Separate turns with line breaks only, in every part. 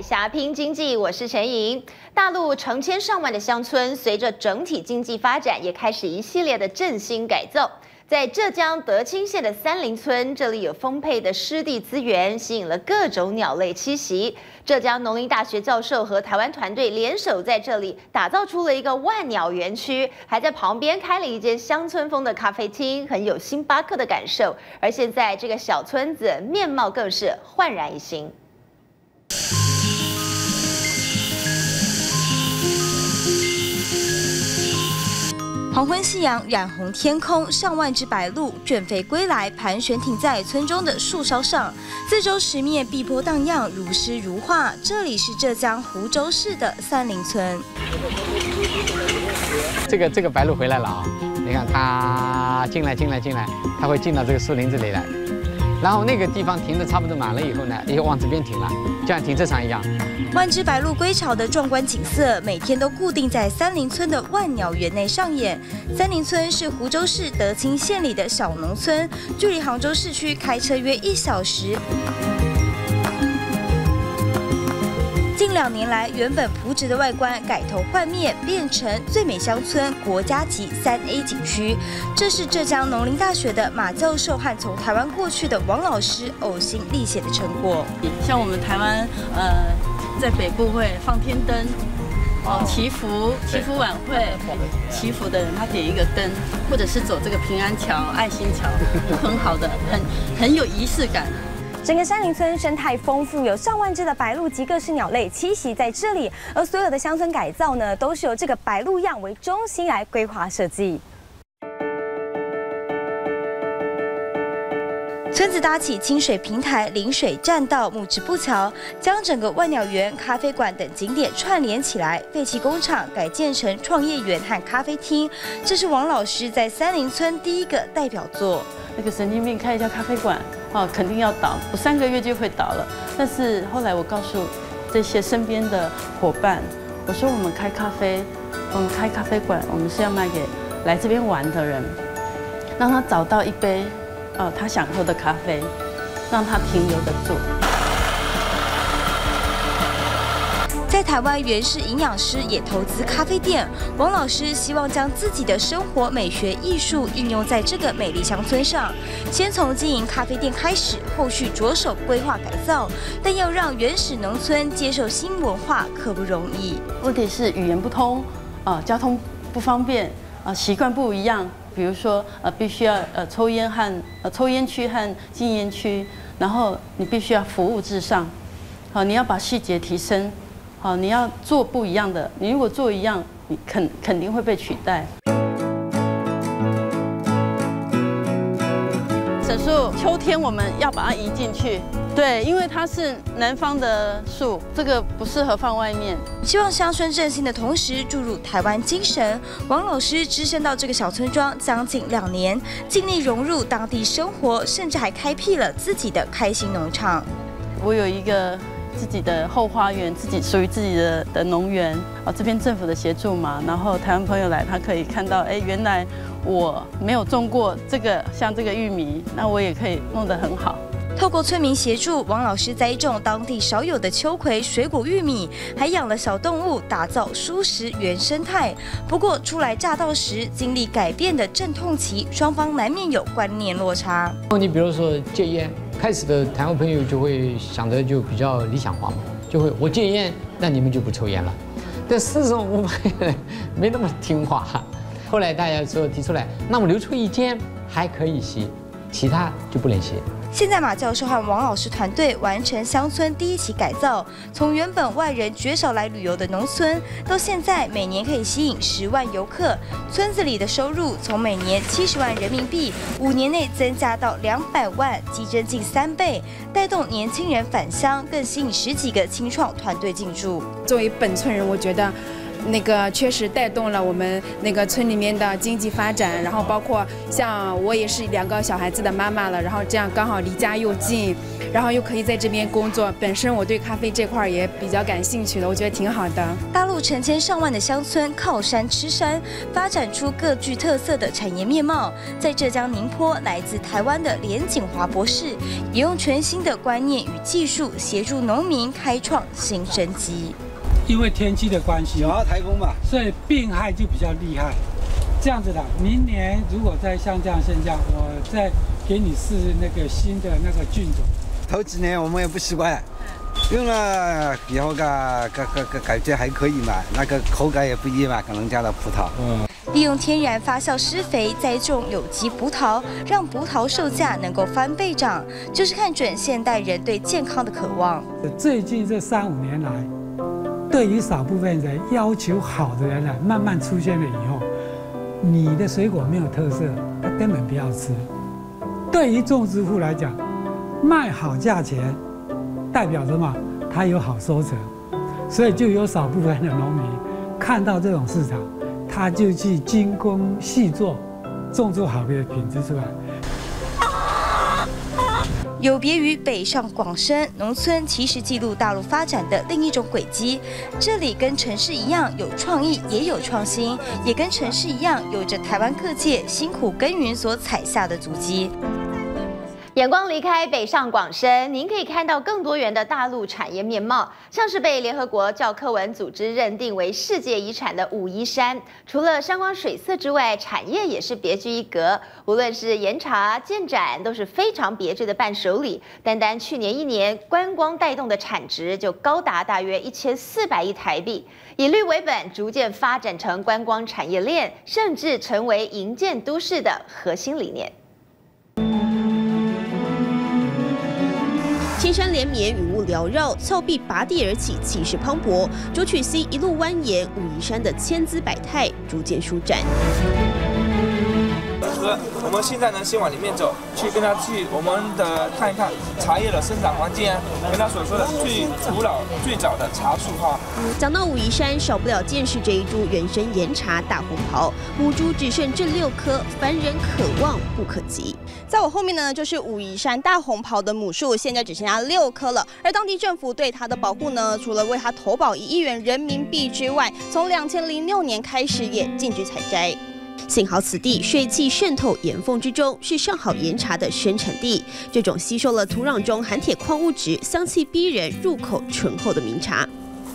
霞拼经济，我是陈莹。大陆成千上万的乡村，随着整体经济发展，也开始一系列的振兴改造。在浙江德清县的三林村，这里有丰沛的湿地资源，吸引了各种鸟类栖息。浙江农林大学教授和台湾团队联手在这里打造出了一个万鸟园区，还在旁边开了一间乡村风的咖啡厅，很有星巴克的感受。而现在这个小村子面貌更是焕然一新。
黄昏夕阳染红天空，上万只白鹭倦飞归来，盘旋停在村中的树梢上，四周十面碧波荡漾，如诗如画。这里是浙江湖州市的三林村。
这个白鹭回来了啊！你看它进来，它会进到这个树林子里来。 然后那个地方停的差不多满了以后呢，又往这边停了，就像停车场一样。
万只白鹭归巢的壮观景色，每天都固定在三林村的万鸟园内上演。三林村是湖州市德清县里的小农村，距离杭州市区开车约1小时。 近2年来，原本朴质的外观改头换面，变成最美乡村国家级3A 景区。这是浙江农林大学的马教授和从台湾过去的王老师呕心沥血的成果。
像我们台湾，在北部会放天灯，祈福晚会，祈福的人他点一个灯，或者是走这个平安桥、爱心桥，很好的，很有仪式感。
整个山林村生态丰富，有上万只的白鹭及各式鸟类栖息在这里，而所有的乡村改造呢，都是由这个白鹭样为中心来规划设计。
村子搭起清水平台、临水栈道、木质步桥，将整个万鸟园、咖啡馆等景点串联起来。废弃工厂改建成创业园和咖啡厅，这是王老师在三林村第一个代表作。
那个神经病开一家咖啡馆，肯定要倒，不3个月就会倒了。但是后来我告诉这些身边的伙伴，我说我们开咖啡馆，我们是要卖给来这边玩的人，让他找到一杯。 他想喝的咖啡，让他停留得住。
在台湾，原是营养师，也投资咖啡店。王老师希望将自己的生活美学艺术应用在这个美丽乡村上，先从经营咖啡店开始，后续着手规划改造。但要让原始农村接受新文化，可不容易。
问题是语言不通，交通不方便，习惯不一样。 比如说，必须要抽烟区和禁烟区，然后你必须要服务至上，你要把细节提升，你要做不一样的，你如果做一样，你肯定会被取代。沈树，秋天我们要把它移进去。 对，因为它是南方的树，这个不适合放外面。
希望乡村振兴的同时注入台湾精神。王老师只身到这个小村庄将近2年，尽力融入当地生活，甚至还开辟了自己的开心农场。
我有一个自己的后花园，属于自己的农园。这边政府的协助嘛，然后台湾朋友来，他可以看到，哎，原来我没有种过像这个玉米，那我也可以弄得很好。
透过村民协助，王老师栽种当地少有的秋葵、水果、玉米，还养了小动物，打造蔬食原生态。不过初来乍到时，经历改变的阵痛期，双方难免有观念落差。
你比如说戒烟，开始的台湾朋友就会想的就比较理想化嘛，就会我戒烟，那你们就不抽烟了。但事实上我们没那么听话。后来大家提出来，那么留出一间还可以吸，其他就不能吸。
现在马教授和王老师团队完成乡村第1期改造，从原本外人绝少来旅游的农村，到现在每年可以吸引10万游客，村子里的收入从每年70万人民币，5年内增加到200万，激增近3倍，带动年轻人返乡，更吸引10几个青创团队进驻。
作为本村人，我觉得确实带动了我们村里面的经济发展，然后包括像我也是2个小孩子的妈妈了，然后这样刚好离家又近，然后又可以在这边工作，本身我对咖啡这块也比较感兴趣的，我觉得挺好的。
大陆成千上万的乡村靠山吃山，发展出各具特色的产业面貌。在浙江宁波，来自台湾的连景华博士也用全新的观念与技术协助农民开创新生机。
因为天气的关系，
台风嘛，
所以病害就比较厉害。这样子的，明年如果再像这样现象，我再给你试新的菌种。
头几年我们也不习惯，用了以后感觉还可以嘛，口感也不一嘛，可能加了葡萄。
利用天然发酵施肥栽种有机葡萄，让葡萄售价能够翻倍涨，就是看准现代人对健康的渴望。
最近这3、5年来，对于少部分人要求好的人慢慢出现了以后，你的水果没有特色，他根本不要吃。对于种植户来讲，卖好价钱，代表什么？他有好收成，所以就有少部分的农民看到这种市场，他就去精工细作，种出好的品质出来。
有别于北上广深，农村其实记录大陆发展的另一种轨迹。这里跟城市一样有创意，也有创新，也跟城市一样有着台湾各界辛苦耕耘所踩下的足迹。
眼光离开北上广深，您可以看到更多元的大陆产业面貌，像是被联合国教科文组织认定为世界遗产的武夷山，除了山光水色之外，产业也是别具一格。无论是岩茶、建盏，都是非常别致的伴手礼。单单去年1年，观光带动的产值就高达大约1400亿台币。以绿为本，逐渐发展成观光产业链，甚至成为营建都市的核心理念。
千山连绵，云雾缭绕，峭壁拔地而起，气势磅礴。九曲溪一路蜿蜒，武夷山的千姿百态逐渐舒展。
我们现在呢，先往里面走，去跟他去我们的看一看茶叶的生长环境啊，跟他所说的最古老、最早的茶树哈。
讲到武夷山，少不了见识这一株原生岩茶大红袍，母株只剩这6棵，凡人可望不可及。
在我后面呢，就是武夷山大红袍的母树，现在只剩下6棵了。而当地政府对它的保护呢，除了为它投保1亿元人民币之外，从2006年开始也禁止采摘。
幸好此地水汽渗透，岩缝之中是上好岩茶的生产地。这种吸收了土壤中含铁矿物质、香气逼人、入口醇厚的名茶。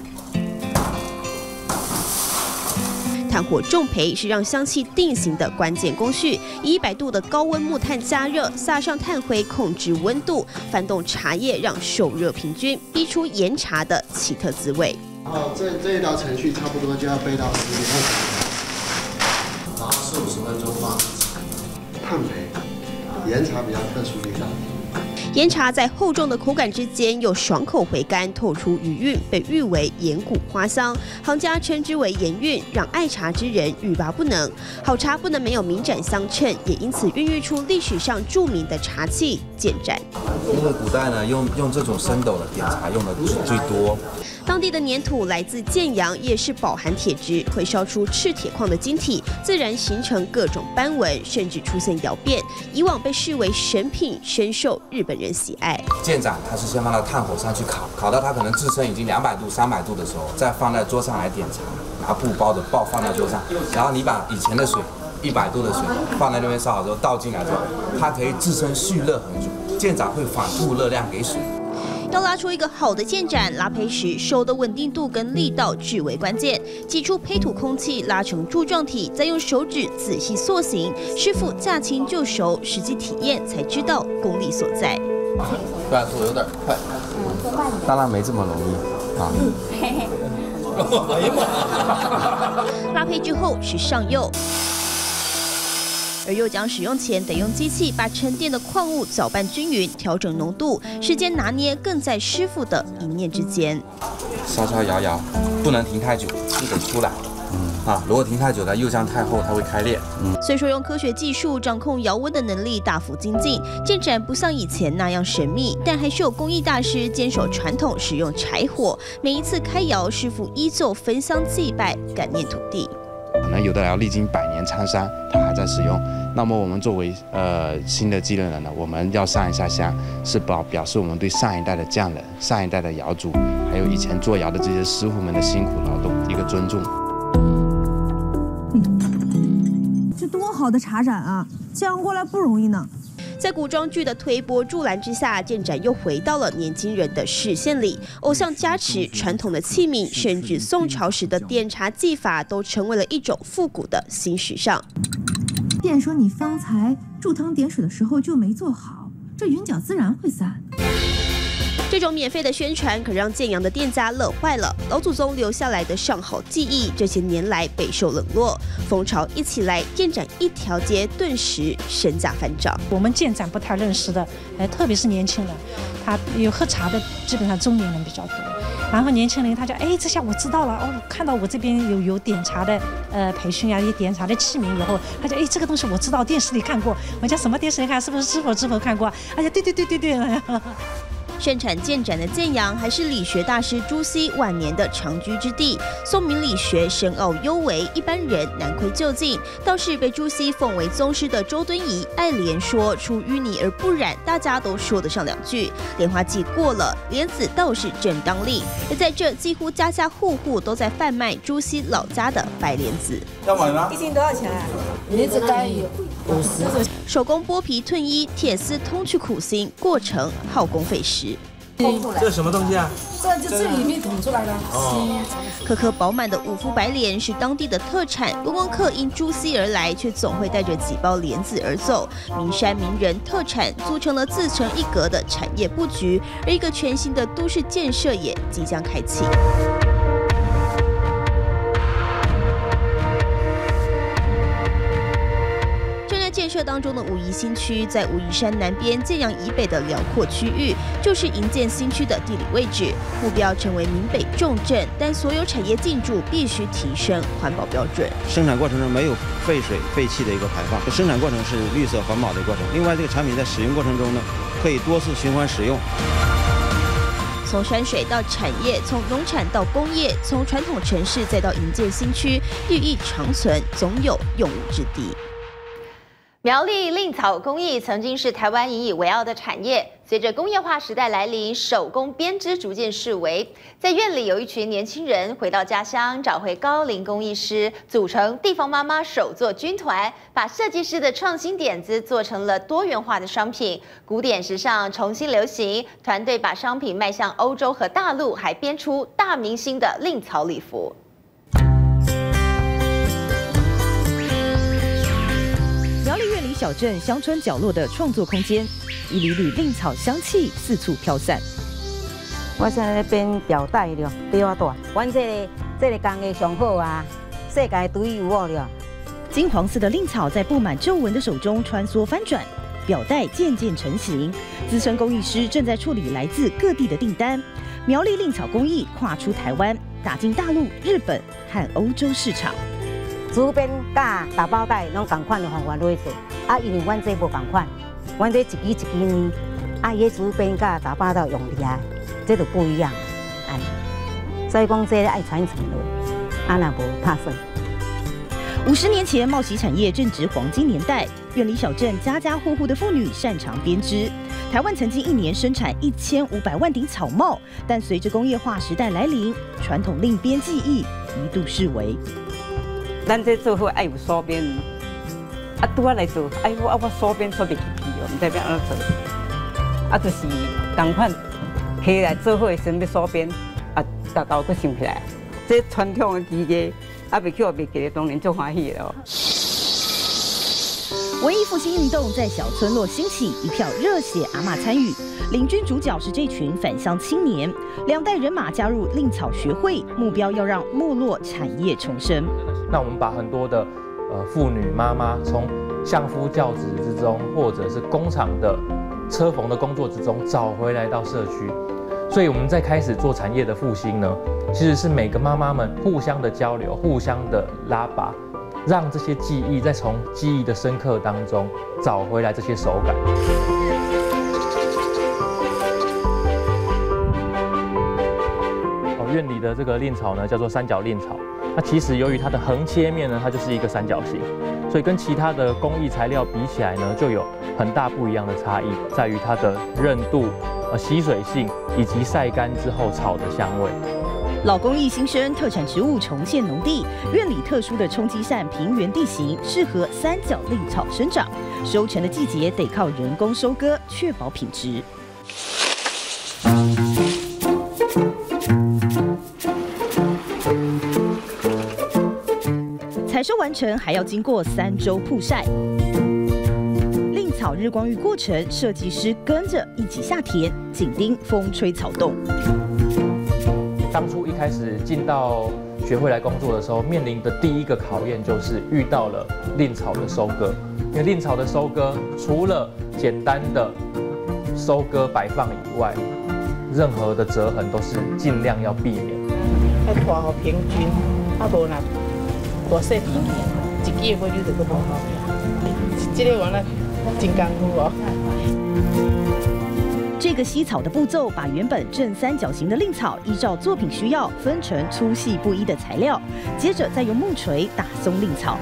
炭火重焙是让香气定型的关键工序，以100度的高温木炭加热，撒上炭灰控制温度，翻动茶叶让受热平均，逼出岩茶的奇特滋味。
这一道程序差不多就要焙到10几分钟。然后40-50分钟吧。炭焙，岩茶比较特殊的一道。
岩茶在厚重的口感之间又爽口回甘，透出余韵，被誉为岩谷花香。行家称之为岩韵，让爱茶之人欲罢不能。好茶不能没有名盏相衬，也因此孕育出历史上著名的茶器建盏。
因为古代呢，用这种升斗的点茶用的最多。
当地的粘土来自建阳，也是饱含铁质，会烧出赤铁矿的晶体，自然形成各种斑纹，甚至出现窑变。以往被视为神品，深受日本人喜爱。
建盏它是先放到炭火上去烤，烤到它可能自身已经200度、300度的时候，再放在桌上来点茶，拿布包着放在桌上，然后你把以前的水100度的水放在那边烧好之后倒进来之后，它可以自身蓄热很久，建盏会反吐热量给水。
要拉出一个好的建盏，拉胚时手的稳定度跟力道至为关键。挤出胚土空气，拉成柱状体，再用手指仔细塑形。师傅驾轻就熟，实际体验才知道功力所在。
对，做有点快，当然没这么容易啊。
拉胚之后是上釉。而釉浆使用前得用机器把沉淀的矿物搅拌均匀，调整浓度，时间拿捏更在师傅的一念之间。
稍稍摇摇，不能停太久，就得出来如果停太久，它釉浆太厚，它会开裂。
虽说用科学技术掌控窑温的能力大幅精进，建展不像以前那样神秘，但还是有工艺大师坚守传统，使用柴火。每一次开窑，师傅依旧焚香祭拜，感念土地。
可能有的窑历经100年沧桑，它还在使用。那么我们作为新的继任人呢，我们要上一下香，是表示我们对上一代的匠人、上一代的窑主，还有以前做窑的这些师傅们的辛苦劳动一个尊重。
这多好的茶展啊！这样过来不容易呢。
在古装剧的推波助澜之下，建展又回到了年轻人的视线里。偶像加持，传统的器皿，甚至宋朝时的点茶技法，都成为了一种复古的新时尚。
店说你方才注汤点水的时候就没做好，这云脚自然会散。
这种免费的宣传可让建阳的店家乐坏了。老祖宗留下来的上好技艺，这些年来备受冷落。风潮一起来，建展一条街顿时身价翻涨。
我们建展不太认识的，特别是年轻人，他有喝茶的，基本上中年人比较多。然后年轻人他就这下我知道了哦，看到我这边有点茶的培训啊，有点茶的器皿以后，他就这个东西我知道，电视里看过。我讲什么电视里看？是不是知否看过？哎呀，对。
盛产建展的建阳，还是理学大师朱熹晚年的长居之地。宋明理学深奥幽微，一般人难窥究竟。倒是被朱熹奉为宗师的周敦颐，爱莲说出淤泥而不染，大家都说得上2句。莲花季过了，莲子倒是正当令。而在这，几乎家家户户都在贩卖朱熹老家的白莲子。
要买吗？
一斤多少钱？
莲子干50。
手工剥皮褪衣，铁丝通去苦心，过程耗工费时。
这是什么东西啊？
这里面捅出来的。
颗颗饱满的五福白莲是当地的特产，观光客因朱熹而来，却总会带着几包莲子而走。名山名人特产组成了自成一格的产业布局，而一个全新的都市建设也即将开启。建设当中的武夷新区，在武夷山南边、建阳以北的辽阔区域，就是营建新区的地理位置。目标成为闽北重镇，但所有产业进驻必须提升环保标准。
生产过程中没有废水、废气的一个排放，生产过程是绿色环保的过程。另外，这个产品在使用过程中呢，可以多次循环使用。
从山水到产业，从农产到工业，从传统城市再到营建新区，寓意长存，总有用武之地。
苗栗蔺草工艺曾经是台湾引以为傲的产业，随着工业化时代来临，手工编织逐渐式微。在院里有一群年轻人回到家乡，找回高龄工艺师，组成地方妈妈手作军团，把设计师的创新点子做成了多元化的商品，古典时尚重新流行。团队把商品卖向欧洲和大陆，还编出大明星的蔺草礼服。
苗栗苑里小镇乡村角落的创作空间，一缕缕蔺草香气四处飘散。
我现在在编表带了，比我大。阮这个工艺上好啊，世界独一无二了。
金黄色的蔺草在布满皱纹的手中穿梭翻转，表带渐渐成型。资深工艺师正在处理来自各地的订单。苗栗蔺草工艺跨出台湾，打进大陆、日本和欧洲市场。
主编甲打包袋拢同款的方法来做，因为阮这无同款，阮这一支一支呢，伊主编甲打包袋用厉害，这就不一样，所以讲这爱传承落，若无拍算。
50年前，茂喜产业正值黄金年代，苑里小镇家家户户的妇女擅长编织。台湾曾经1年生产1500万顶草帽，但随着工业化时代来临，传统蔺编技艺一度式微。
咱这做伙爱有手编，拄仔来做，我手编做袂起哦，唔知要安怎做，就是同款起来做伙先要手编，豆豆佫想起来，这传统的技艺，袂叫袂记得，当然足欢喜了。
文艺复兴运动在小村落兴起，一票热血阿嬷参与。领军主角是这群返乡青年，2代人马加入蔺草学会，目标要让没落产业重生。
那我们把很多的妇女妈妈从相夫教子之中，或者是工厂的车缝的工作之中找回来到社区， 所以我们在开始做产业的复兴呢，其实是每个妈妈们互相的交流、互相的拉拔，让这些技艺再从记忆的深刻当中找回来这些手感。院里的这个蔺草呢，叫做三角蔺草。那其实由于它的横切面呢，它就是一个三角形，所以跟其他的工艺材料比起来呢，就有很大不一样的差异，在于它的韧度、吸水性以及晒干之后草的香味。
老工艺新生，特产植物重现农地。院里特殊的冲积扇平原地形，适合三角蔺草生长。收成的季节得靠人工收割，确保品质。采收完成还要经过3周曝晒。蔺草日光浴过程，设计师跟着一起下田，紧盯风吹草动。
当初一开始进到学会来工作的时候，面临的第一个考验就是遇到了蔺草的收割。因为蔺草的收割，除了简单的收割摆放以外，任何的折痕都是尽量要避免。
要拖好平均，无那大细平平，一支花蕊就佫无好平。这个原来真功夫哦。
这个吸草的步骤，把原本正三角形的蔺草，依照作品需要分成粗细不一的材料，接着再用木锤打松蔺草。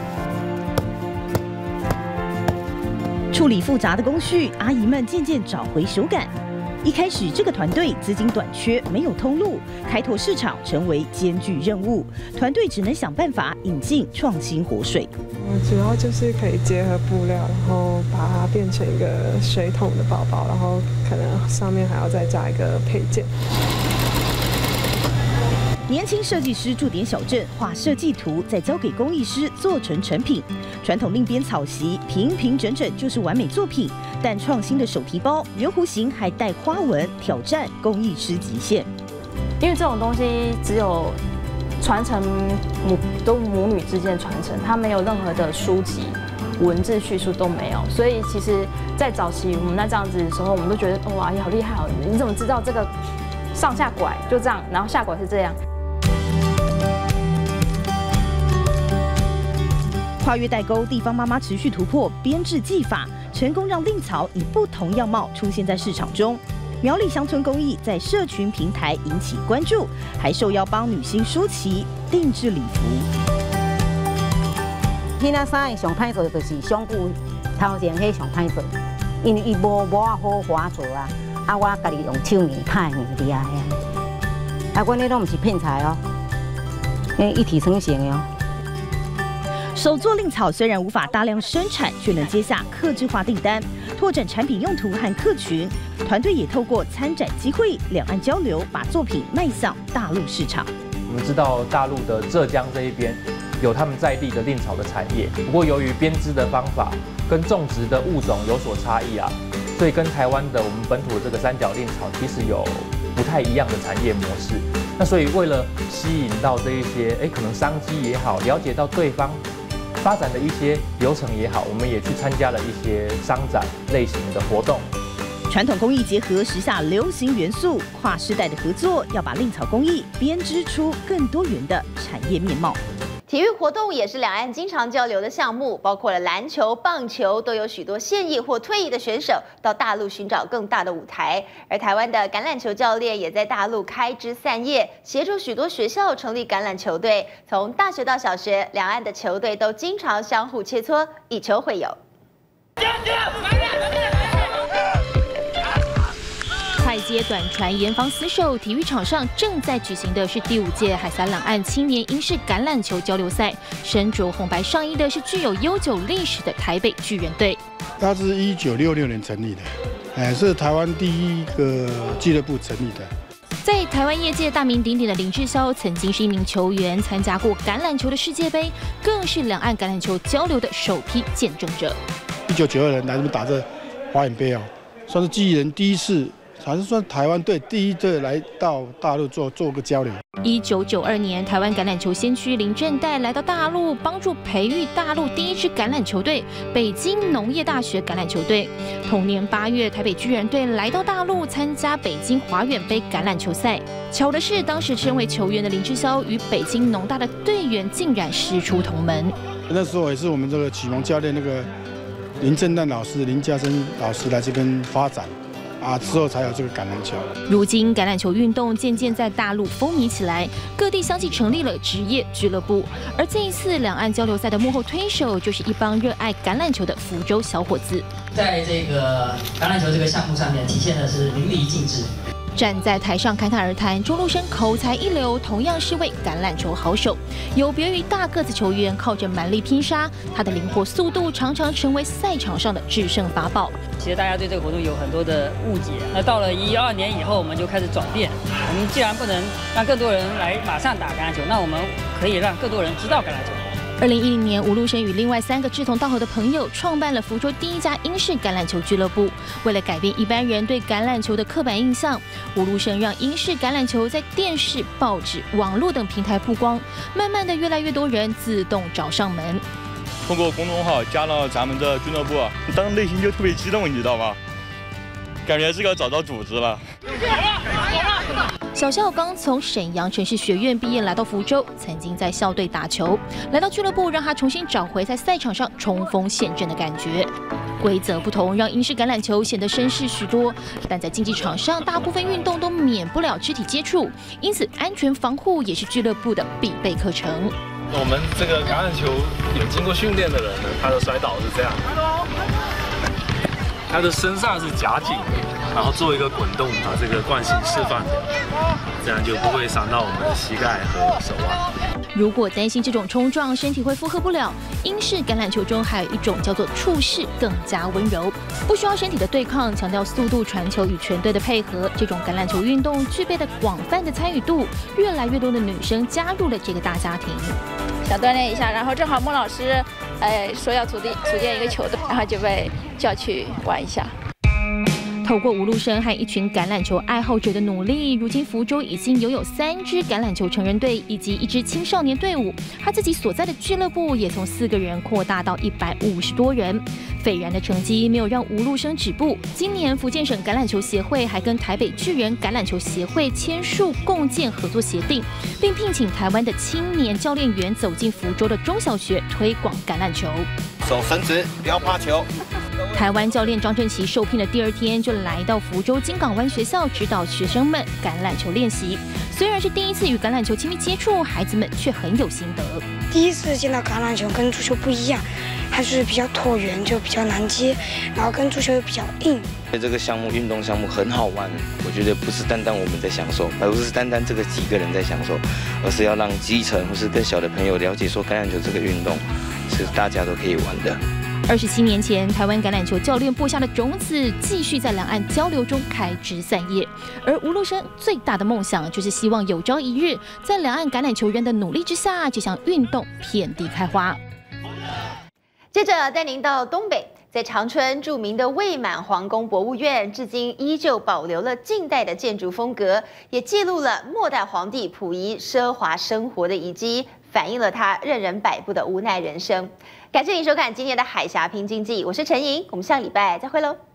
处理复杂的工序，阿姨们渐渐找回手感。一开始，这个团队资金短缺，没有通路，开拓市场成为艰巨任务。团队只能想办法引进创新活水。
主要就是可以结合布料，然后把它变成一个水桶的包包，然后可能上面还要再加一个配件。
年轻设计师驻点小镇画设计图，再交给工艺师做成成品。传统蔺边草席平平整整就是完美作品，但创新的手提包圆弧形还带花纹，挑战工艺师极限。
因为这种东西只有传承母女之间的传承，它没有任何的书籍、文字叙述都没有，所以其实，在早期我们在这样子的时候，我们都觉得哇，好厉害哦！你怎么知道这个上下拐就这样，然后下拐是这样？
跨越代沟，地方妈妈持续突破编制技法，成功让蔺草以不同样貌出现在市场中。苗栗乡村工艺在社群平台引起关注，还受邀帮女星舒淇定制礼服。
迄那衫上歹做就是上句头前迄上歹做，因为伊无好花做啊，我家己用手面拍面厉害啊，阮迄拢毋是骗材哦，一体成型哦。
手作蔺草虽然无法大量生产，却能接下客制化订单，拓展产品用途和客群。团队也透过参展机会、两岸交流，把作品卖向大陆市场。
我们知道大陆的浙江这一边有他们在地的蔺草的产业，不过由于编织的方法跟种植的物种有所差异啊，所以跟台湾的我们本土的这个三角蔺草其实有不太一样的产业模式。那所以为了吸引到这一些可能商机也好，了解到对方发展的一些流程也好，我们也去参加了一些商展类型的活动。
传统工艺结合时下流行元素，跨世代的合作，要把蔺草工艺编织出更多元的产业面貌。
体育活动也是两岸经常交流的项目，包括了篮球、棒球，都有许多现役或退役的选手到大陆寻找更大的舞台。而台湾的橄榄球教练也在大陆开枝散叶，协助许多学校成立橄榄球队。从大学到小学，两岸的球队都经常相互切磋，以球会友。
快接短传严防死守，体育场上正在举行的是第5届海峡两岸青年英式橄榄球交流赛。身着红白上衣的是具有悠久历史的台北巨人队。
它是1966年成立的，是台湾第一个俱乐部成立的。
在台湾业界大名鼎鼎的林志霄，曾经是一名球员，参加过橄榄球的世界杯，更是两岸橄榄球交流的首批见证者。
1992年来这边打这华远杯哦，算是巨人第一次还是算台湾队第一队来到大陆做个交流。
1992年，台湾橄榄球先驱林政岱来到大陆，帮助培育大陆第一支橄榄球队——北京农业大学橄榄球队。同年8月，台北巨人队来到大陆参加北京华远杯橄榄球赛。巧的是，当时身为球员的林志霄与北京农大的队员竟然师出同门。
那时候也是我们这个启蒙教练那个林政岱老师、林家生老师来这边发展。之后才有这个橄榄球。
如今，橄榄球运动渐渐在大陆风靡起来，各地相继成立了职业俱乐部。而这一次两岸交流赛的幕后推手，就是一帮热爱橄榄球的福州小伙子。
在这个橄榄球这个项目上面，体现的是淋漓尽致。
站在台上侃侃而谈，钟路生口才一流，同样是位橄榄球好手。有别于大个子球员靠着蛮力拼杀，他的灵活速度常常成为赛场上的制胜法宝。
其实大家对这个活动有很多的误解，那到了12年以后，我们就开始转变。我们既然不能让更多人来马上打橄榄球，那我们可以让更多人知道橄榄球。
2010年，吴路生与另外3个志同道合的朋友创办了福州第一家英式橄榄球俱乐部。为了改变一般人对橄榄球的刻板印象，吴路生让英式橄榄球在电视、报纸、网络等平台曝光，慢慢的越来越多人自动找上门。
通过公众号加了咱们的俱乐部，当时内心就特别激动，你知道吗？感觉是个找到组织了。
小孝刚从沈阳城市学院毕业，来到福州，曾经在校队打球。来到俱乐部，让他重新找回在赛场上冲锋陷阵的感觉。规则不同，让英式橄榄球显得绅士许多，但在竞技场上，大部分运动都免不了肢体接触，因此安全防护也是俱乐部的必备课程。
我们这个橄榄球有经过训练的人呢，他的摔倒是这样，他的身上是夹紧的，然后做一个滚动，把这个惯性释放掉，这样就不会伤到我们的膝盖和手腕。
如果担心这种冲撞身体会负荷不了，英式橄榄球中还有一种叫做触式，更加温柔，不需要身体的对抗，强调速度传球与全队的配合。这种橄榄球运动具备的广泛的参与度，越来越多的女生加入了这个大家庭。
想锻炼一下，然后正好孟老师，说要组建一个球队，然后就被叫去玩一下。
透过吴路生和一群橄榄球爱好者的努力，如今福州已经拥有3支橄榄球成人队以及1支青少年队伍。他自己所在的俱乐部也从4个人扩大到150多人。斐然的成绩没有让吴路生止步，今年福建省橄榄球协会还跟台北巨人橄榄球协会签署共建合作协定，并聘请台湾的青年教练员走进福州的中小学推广橄榄球。
手伸直，不要怕球。
台湾教练张振奇受聘的第2天就来到福州金港湾学校指导学生们橄榄球练习。虽然是第一次与橄榄球亲密接触，孩子们却很有心得。
第一次见到橄榄球跟足球不一样，它就是比较椭圆，就比较难接，然后跟足球又比较硬。
这个项目运动项目很好玩，我觉得不是单单我们在享受，而不是单单这个几个人在享受，而是要让基层或是更小的朋友了解说橄榄球这个运动是大家都可以玩的。
27年前，台湾橄榄球教练播下的种子，继续在两岸交流中开枝散叶。而吴路生最大的梦想，就是希望有朝一日，在两岸橄榄球人的努力之下，这项运动遍地开花。
接着带您到东北，在长春著名的魏满皇宫博物院，至今依旧保留了近代的建筑风格，也记录了末代皇帝溥仪奢华生活的遗迹，反映了他任人摆布的无奈人生。感谢您收看今天的海峡拼经济，我是陈莹，我们下礼拜再会喽。